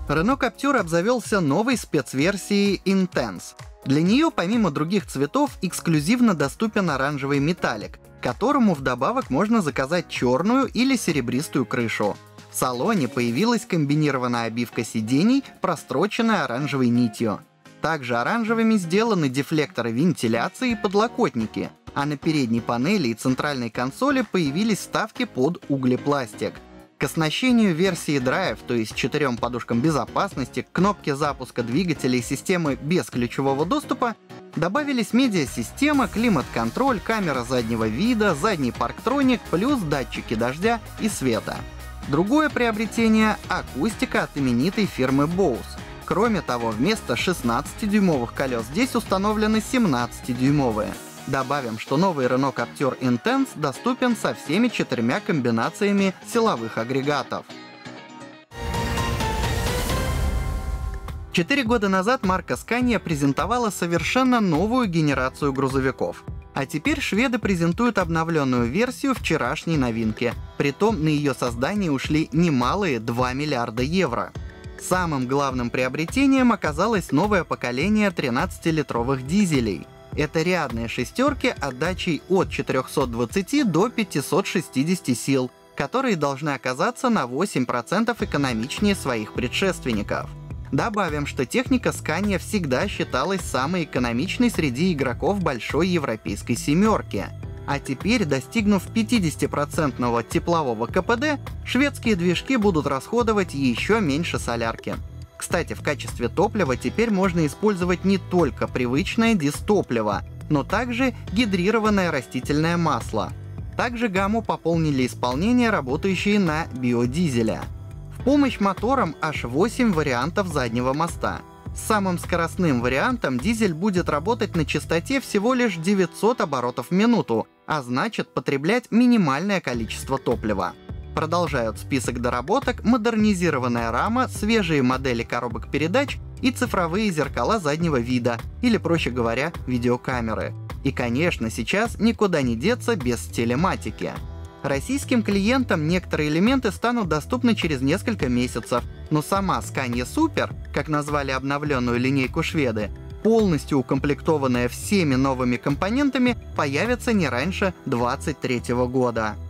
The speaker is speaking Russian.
Renault Captur обзавелся новой спецверсией Intense. Для нее, помимо других цветов, эксклюзивно доступен оранжевый металлик, которому вдобавок можно заказать черную или серебристую крышу. В салоне появилась комбинированная обивка сидений, простроченная оранжевой нитью. Также оранжевыми сделаны дефлекторы вентиляции и подлокотники, а на передней панели и центральной консоли появились вставки под углепластик. К оснащению версии Drive, то есть 4 подушкам безопасности, кнопке запуска двигателя и системы без ключевого доступа, добавились медиасистема, климат-контроль, камера заднего вида, задний парктроник, плюс датчики дождя и света. Другое приобретение — акустика от именитой фирмы Bose. Кроме того, вместо 16-дюймовых колес здесь установлены 17-дюймовые. Добавим, что новый Renault Captur Intense доступен со всеми 4 комбинациями силовых агрегатов. 4 года назад марка Scania презентовала совершенно новую генерацию грузовиков. А теперь шведы презентуют обновленную версию вчерашней новинки. Притом на ее создание ушли немалые 2 миллиарда евро. Самым главным приобретением оказалось новое поколение 13-литровых дизелей. Это рядные шестерки отдачей от 420 до 560 сил, которые должны оказаться на 8% экономичнее своих предшественников. Добавим, что техника Scania всегда считалась самой экономичной среди игроков большой европейской семерки. А теперь, достигнув 50% теплового КПД, шведские движки будут расходовать еще меньше солярки. Кстати, в качестве топлива теперь можно использовать не только привычное дистопливо, но также гидрированное растительное масло. Также гамму пополнили исполнения, работающие на биодизеле. В помощь моторам аж 8 вариантов заднего моста. С самым скоростным вариантом дизель будет работать на частоте всего лишь 900 оборотов в минуту, а значит потреблять минимальное количество топлива. Продолжают список доработок модернизированная рама, свежие модели коробок передач и цифровые зеркала заднего вида, или, проще говоря, видеокамеры. И, конечно, сейчас никуда не деться без телематики. Российским клиентам некоторые элементы станут доступны через несколько месяцев, но сама Scania Super, как назвали обновленную линейку шведы, полностью укомплектованная всеми новыми компонентами, появится не раньше 2023 года.